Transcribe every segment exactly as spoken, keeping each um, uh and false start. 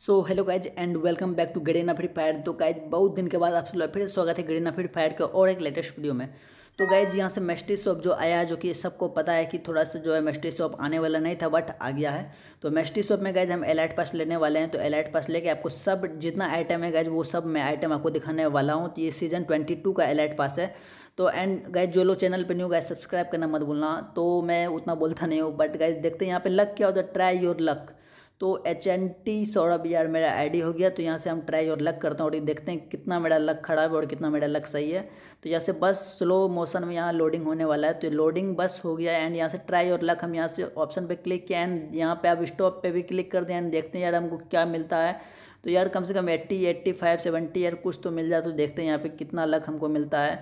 So hello guys and welcome back to Garena free fire. तो guys बहुत दिन के बाद आप सब फिर स्वागत है गरीना फ्री फायर के और एक लेटेस्ट वीडियो में। तो गाइज यहाँ से मिस्ट्री शॉप जो आया है, जो कि सबको पता है कि थोड़ा सा जो है मिस्ट्री शॉप आने वाला नहीं था बट आ गया है। तो मिस्ट्री शॉप में गाइज हम एलाइट पास लेने वाले हैं। तो एलाइट पास लेके आपको सब जितना आइटम है गाइज वो सब मैं आइटम आपको दिखाने वाला हूँ। तो ये सीजन ट्वेंटी टू का एलाइट पास है। तो एंड गाइज जो लोग चैनल पे न्यू गाइज सब्सक्राइब करना मत भूलना। तो मैं उतना बोलता नहीं हूँ बट गाइज देखते हैं यहाँ पे लक क्या होता है, ट्राई योर लक। तो एच एन टी सौरभ यार मेरा आईडी हो गया। तो यहाँ से हम ट्राई और लक करता हूँ और देखते हैं कितना मेरा लक खराब है और कितना मेरा लक सही है। तो यहाँ से बस स्लो मोशन में यहाँ लोडिंग होने वाला है। तो लोडिंग बस हो गया एंड यहाँ से ट्राई और लक हम यहाँ से ऑप्शन पे क्लिक किया एंड यहाँ पे आप स्टॉप पे भी क्लिक कर दें एंड देखते हैं यार हमको क्या मिलता है। तो यार कम से कम एट्टी एट्टी फाइव सेवेंटी यार कुछ तो मिल जाए। तो देखते हैं यहाँ पे कितना लक हमको मिलता है।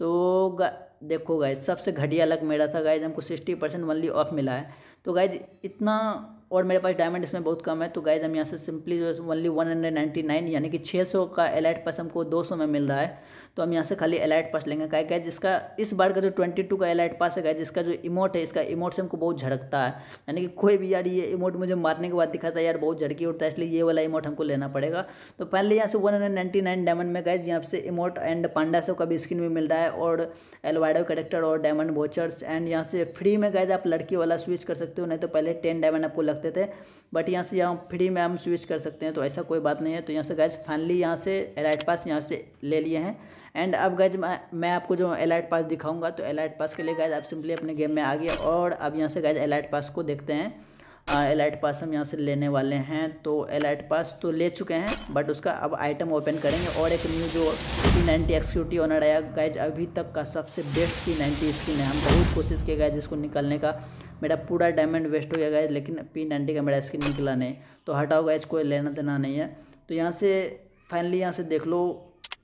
तो देखो गाइज सबसे घटिया लक मेरा था गाइज, हमको सिक्सटी परसेंट ओनली ऑफ मिला है। तो गाइज इतना और मेरे पास डायमंड इसमें बहुत कम है। तो गाइज हम यहाँ से सिंपली जो है only one hundred ninety nine यानी कि छः सौ का एलाइट पास हमको दो सौ में मिल रहा है। तो हम यहाँ से खाली एलाइट पास लेंगे। क्या गाइज जिसका इस बार का जो ट्वेंटी टू का एलाइट पास है गाइज, जिसका जो इमोट है इसका इमोट से हमको बहुत झड़कता है। यानी कि कोई भी यार ये इमोट मुझे मारने के बाद दिखाता है यार बहुत झड़की उठता है, इसलिए ये वाला इमोट हमको लेना पड़ेगा। तो पहले यहाँ से one hundred ninety nine diamond में गाइज यहाँ से इमोट एंड पांडा सब का भी स्किन भी मिल रहा है और एलवाइडो कैरेक्टर और डायमंड वोचर्स। एंड यहाँ से फ्री में गाइज आप लड़की वाला स्विच कर सकते हो, नहीं तो पहले टेन डायमंड आपको लगते थे बट यहाँ से यहाँ फ्री में हम स्विच कर सकते हैं। तो ऐसा कोई बात नहीं है। तो यहाँ से गाइज फाइनली यहाँ से एलाइट पास यहाँ से ले लिए हैं एंड अब गाइज मैं आपको जो एलाइट पास दिखाऊंगा। तो एलाइट पास के लिए गाइज आप सिंपली अपने गेम में आ गया और अब यहाँ से गाइज एलाइट पास को देखते हैं। एलाइट पास हम यहाँ से लेने वाले हैं। तो एलाइट पास तो ले चुके हैं बट उसका अब आइटम ओपन करेंगे और एक न्यू जो पी नाइन्टी एक्सक्यूटी ऑनर आया गाइज, अभी तक का सबसे बेस्ट पी नाइन्टी स्किन है। हम बहुत कोशिश किए गाइज इसको निकालने का, मेरा पूरा डायमंड वेस्ट हो गया गाइज, लेकिन पी नाइन्टी का मेरा स्किन निकला नहीं। तो हटाओ गाइज, कोई लेना देना नहीं है। तो यहाँ से फाइनली यहाँ से देख लो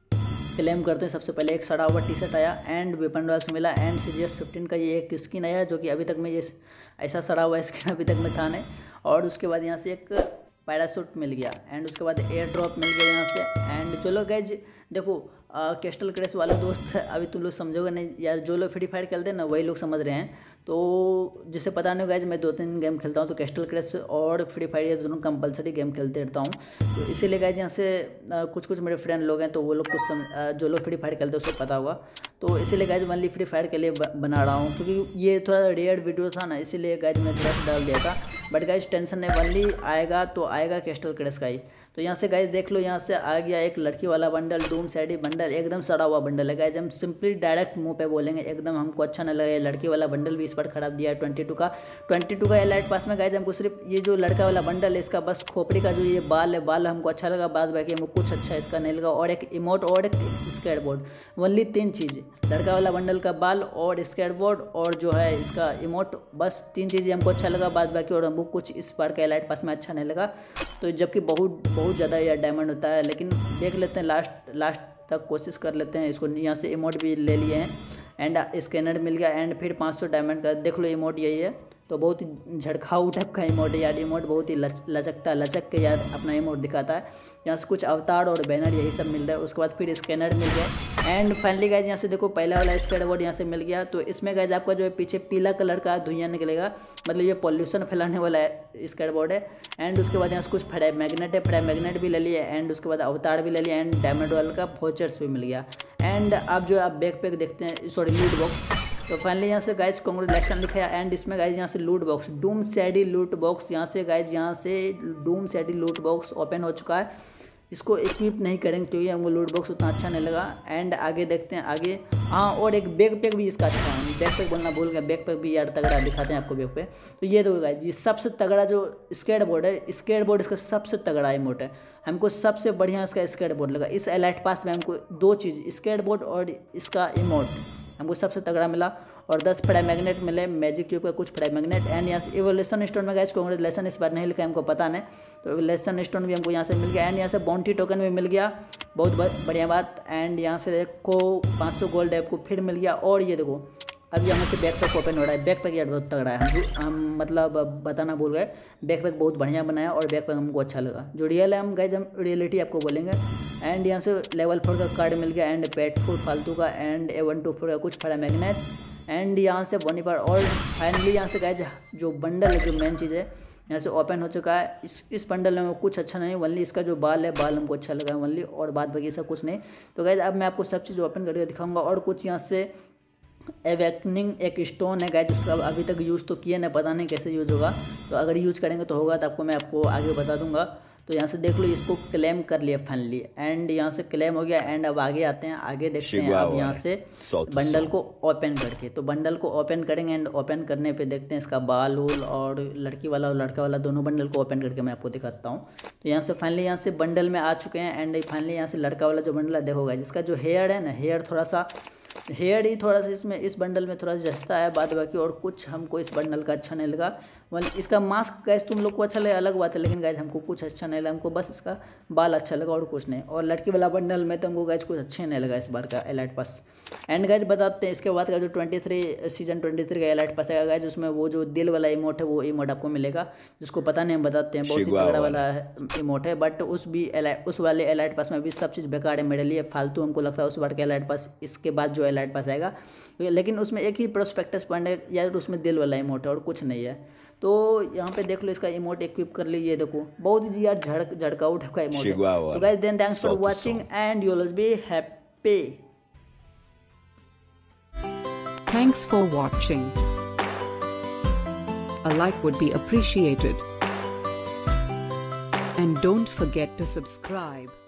क्लेम करते हैं। सबसे पहले एक सड़ा हुआ टी शर्ट आया एंड वेपन रॉयल से मिला and C G S fifteen का ये एक स्किन आया, जो कि अभी तक में ये ऐसा सड़ा हुआ स्किन अभी तक में था नहीं। और उसके बाद यहाँ से एक पैरासूट मिल गया एंड उसके बाद एयर ड्रॉप मिल गया यहाँ से। एंड चलो गाइज देखो कैस्टल क्रेस वाले दोस्त अभी तुम लोग समझोगे नहीं यार, जो लोग फ्री फायर खेलते हैं ना वही लोग समझ रहे हैं। तो जिसे पता नहीं गाइज मैं दो तीन गेम खेलता हूँ, तो कैस्टल क्रेस और फ्री फायर ये दोनों कंपलसरी गेम खेलते रहता हूँ। तो इसीलिए गाइज यहाँ से आ, कुछ कुछ मेरे फ्रेंड लोग हैं तो वो लोग कुछ सम, आ, जो लोग फ्री फायर खेलते हैं उसको पता होगा। तो इसीलिए गाइज ओनली फ्री फायर के लिए बना रहा हूँ, क्योंकि ये थोड़ा रेयर वीडियो था ना, इसीलिए गाइज मैं थोड़ा सा डाल दिया था। बट गाइज टेंशन नहीं, ओनली आएगा तो आएगा कैस्टल क्रेस का ही। तो यहाँ से गाइज देख लो यहाँ से आ गया एक लड़की वाला बंडल, डूम सैडी बंडल, एकदम सड़ा हुआ बंडल है गाइज। हम सिंपली डायरेक्ट मुंह पे बोलेंगे, एकदम हमको अच्छा नहीं लगा। लड़की वाला बंडल भी इस पर खराब दिया है ट्वेंटी टू का ट्वेंटी टू का एलाइट पास में गाइज। हमको सिर्फ ये जो लड़का वाला बंडल है इसका बस खोपड़ी का जो ये बाल है, बाल हमको अच्छा लगा, बाद बाकी हमको कुछ अच्छा इसका नहीं लगा। और एक इमोट और एक स्केट बोर्ड, ओनली तीन चीज़, लड़का वाला बंडल का बाल और स्केट बोर्ड और जो है इसका इमोट, बस तीन चीज़ें हमको अच्छा लगा, बाद बाकी और हमको कुछ इस बार का एलाइट पास में अच्छा नहीं लगा। तो जबकि बहुत बहुत ज़्यादा यार डायमंड होता है, लेकिन देख लेते हैं लास्ट लास्ट तक कोशिश कर लेते हैं इसको। यहाँ से इमोट भी ले लिए हैं एंड स्कैनर मिल गया एंड फिर पाँच सौ डायमंड का देख लो इमोट यही है। तो बहुत ही झड़खाऊ टाइप का इमोट है यार, इमोट बहुत ही लच लचकता लचक के यार अपना इमोट दिखाता है। यहाँ से कुछ अवतार और बैनर यही सब मिल रहा है। उसके बाद फिर स्कैनर मिल गया एंड फाइनली गाइज यहाँ से देखो पहला वाला स्केट बोर्ड यहाँ से मिल गया। तो इसमें गाइज आपका जो है पीछे पीला कलर का धुआं निकलेगा, मतलब ये पॉल्यूशन फैलाने वाला स्केट बोर्ड है। एंड उसके बाद यहाँ से कुछ फ्राई मैग्नेट है, फ्राई मैग्नेट भी ले लिया एंड उसके बाद अवतार भी ले लिया एंड डायमंड रॉयल का वोचर्स भी मिल गया। एंड अब जो आप बैक पैक देखते हैं, सॉरी लूट बॉक्स। तो फाइनली यहाँ से गाइज कांग्रेचुलेशन लिखा है एंड इसमें गाइज यहाँ से लूट बॉक्स, डूम सैडी लूट बॉक्स, यहाँ से गाइज यहाँ से डूम सैडी लूट बॉक्स ओपन हो चुका है। इसको इक्विप नहीं करेंगे क्योंकि हमको लूट बॉक्स उतना अच्छा नहीं लगा। एंड आगे देखते हैं आगे, हाँ और एक बैक पैक भी इसका अच्छा है, बैक पैक बोलना भूल गया, बैक पैक भी यार तगड़ा दिखाते हैं आपको बैक पैक। तो ये देखो गाइज ये सबसे तगड़ा जो स्केट बोर्ड है, स्केट बोर्ड इसका सबसे तगड़ा इमोट है, हमको सबसे बढ़िया इसका स्केट बोर्ड लगा। इस एलाइट पास में हमको दो चीज़, स्केट बोर्ड और इसका इमोट हमको सबसे तगड़ा मिला। और दस फ्राई मैग्नेट मिले, मैजिक क्यूब का कुछ फ्राई मैग्नेट एंड यहाँ से इवोल्यूशन स्टोन में गाइज कांग्रेचुलेशन इस बार नहीं लिखा हमको पता नहीं। तो इवोल्यूशन स्टोन भी हमको यहाँ से मिल गया एंड यहाँ से बाउंटी टोकन भी मिल गया, बहुत बढ़िया बात। एंड यहाँ से देखो पाँच सौ गोल्ड आपको फिर मिल गया। और ये देखो अब यहाँ से बैक पैक ओपन हो रहा है, बैक पैक यार बहुत तगड़ा है, हम हम मतलब बताना भूल गए, बैक पैक बहुत बढ़िया बनाया और बैक पैक हमको अच्छा लगा। जो रियल है हम गाइज हम रियलिटी आपको बोलेंगे। एंड यहाँ से लेवल फोर का कार्ड मिल गया एंड पेट फूड फालतू का and A one two four का कुछ फड़ा मैग्नेट एंड यहाँ से बोनी पर। और फाइनली यहाँ से गाइज जो बंडल है, जो मेन चीज़ है यहाँ से ओपन हो चुका है। इस इस बंडल में कुछ अच्छा नहीं, वनली इसका जो बाल है बाल हमको अच्छा लगा है वनली, और बाद बाकी सब कुछ नहीं। तो गाइज अब मैं आपको सब चीज़ ओपन करके दिखाऊंगा। और कुछ यहाँ से एवेकनिंग एक स्टोन है गाइज, जिसका अभी तक यूज़ तो किया नहीं, पता नहीं कैसे यूज़ होगा, तो अगर यूज़ करेंगे तो होगा तो आपको मैं आपको आगे बता दूंगा। तो यहाँ से देख लो इसको क्लेम कर लिया फाइनली, एंड यहाँ से क्लेम हो गया। एंड अब आगे आते हैं, आगे देखते हैं अब यहाँ से बंडल को ओपन करके। तो बंडल को ओपन करेंगे एंड ओपन करने पे देखते हैं इसका बाल उल और लड़की वाला और लड़का वाला दोनों बंडल को ओपन करके मैं आपको दिखाता हूँ। तो यहाँ से फाइनली यहाँ से बंडल में आ चुके हैं। एंड फाइनली यहाँ से लड़का वाला जो बंडल है देखोगा, जिसका जो हेयर है ना, हेयर थोड़ा सा हेयर ही थोड़ा सा इसमें इस बंडल में थोड़ा सा जस्ता है, बाद बाकी और कुछ हमको इस बंडल का अच्छा नहीं लगा। मतलब इसका मास्क गैस तुम लोग को अच्छा लगा अलग बात है, लेकिन गैस हमको कुछ अच्छा नहीं लगा, हमको बस इसका बाल अच्छा लगा और कुछ नहीं। और लड़की वाला बंडल में तो हमको गैस कुछ अच्छे नहीं लगा इस बार का एलाइट पास। एंड गैस बताते हैं इसके बाद का जो twenty three season twenty three का एलाइट पास आएगा गैस, उसमें वो जो दिल वाला इमोट है वो इमोट आपको मिलेगा, जिसको पता नहीं हम बताते हैं, बहुत ही तगड़ा वाला इमोट है। बट उस भी उस वाले एलाइट पास में भी सब चीज़ बेकार है मेरे लिए, फालतू हमको लगता है उस बार का एलाइट पास। इसके बाद जो एलाइट पास आएगा, लेकिन उसमें एक ही प्रोस्पेक्टस पॉइंट है यार, उसमें दिल वाला इमोट है और कुछ नहीं है। तो यहाँ पे देख लो इसका इमोट इक्विप कर लीजिए, देखो बहुत ही यार झड़क झड़काउट का इमोट है। तो guys then thanks for watching and you will be happy. Thanks for watching. A like would be appreciated. And don't forget to subscribe.